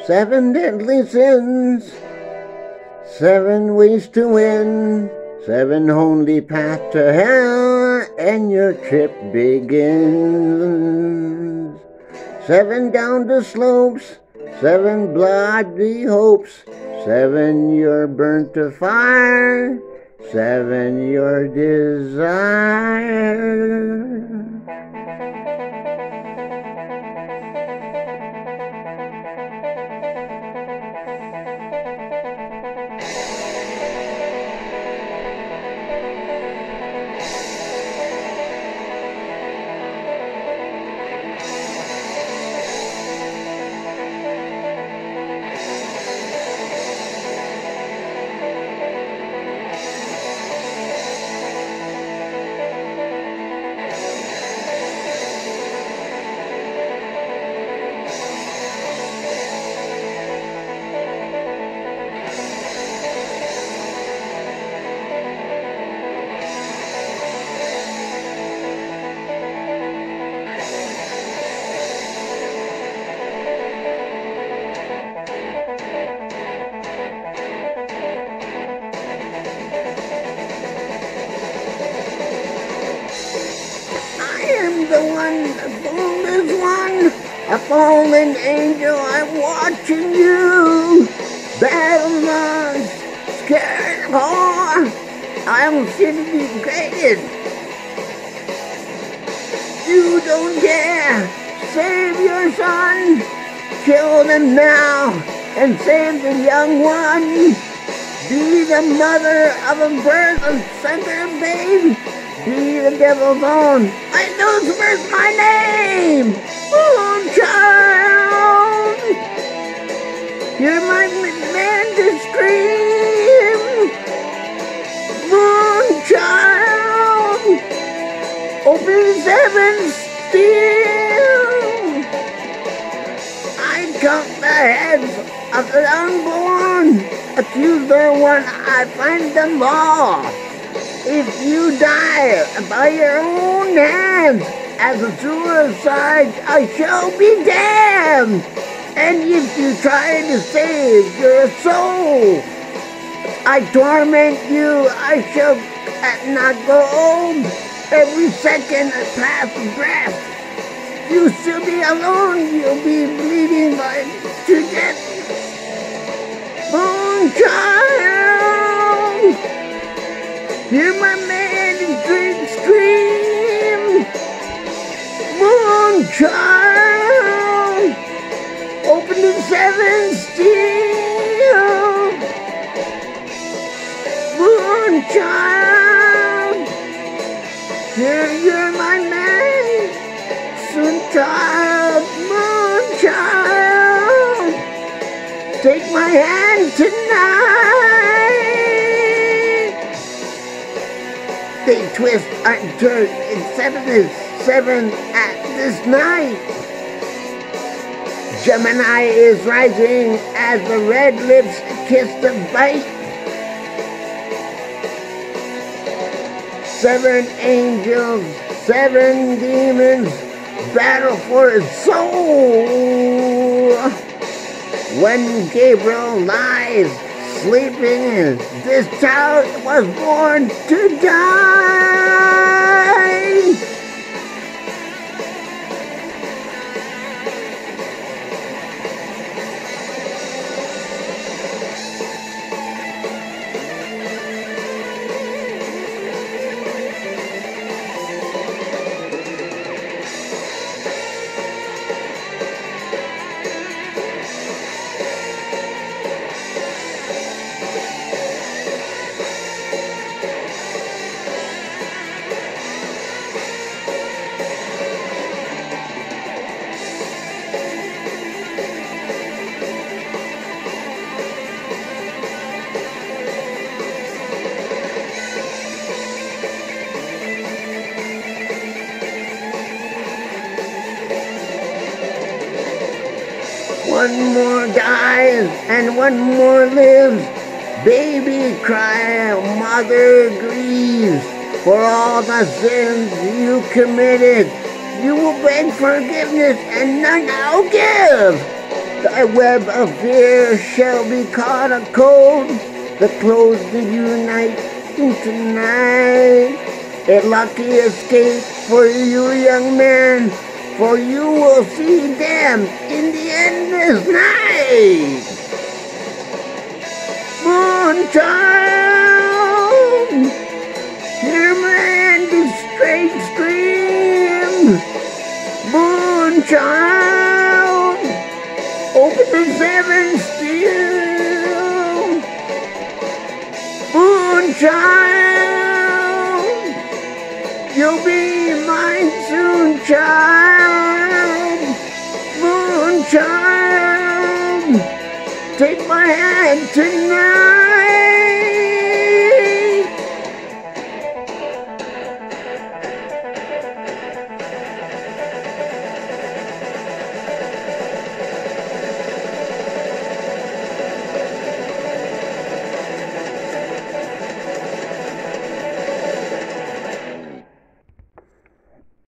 7 deadly sins, 7 ways to win, 7 only path to hell, and your trip begins. 7 down the slopes, 7 bloody hopes, 7 you're burnt to fire, 7 your desire. The one, the boneless one, a fallen angel, I'm watching you. Battle lost, scared whore, I'm simply greatest. You don't dare, save your son, kill them now, and save the young one. Be the mother of a birth of sucker babe. Be the devil's own. I know first my name. Moonchild. You're my man to scream. Moonchild. Open 7 steel. I count the heads of the unborn. Accuse the one, I find them all. If you die by your own hands as a suicide, I shall be damned. And if you try to save your soul, I torment you, I shall not go old. Every second I pass a breath, you still be alone, you'll be bleeding to death. Moonchild! Hear my man scream! Moonchild! Open the 7 steel! Moonchild! You're my man! Soon child! Moonchild! Take my hand tonight! They twist and turn, and 7 is 7 at this night. Gemini is rising as the red lips kiss the bite. 7 angels, 7 demons, battle for his soul. When Gabriel lies sleeping, this child was born to die. One more dies and one more lives. Baby cry, mother grieves for all the sins you committed. You will beg forgiveness and none I'll give. Thy web of fear shall be caught a cold, the clothes that unite into night. A lucky escape for you, young man, for you will see them in the endless night. Moonchild, hear my distressed scream. Moonchild, open the seventh seal. Moonchild, you'll be mine soon, child. Moonchild, take my hand tonight.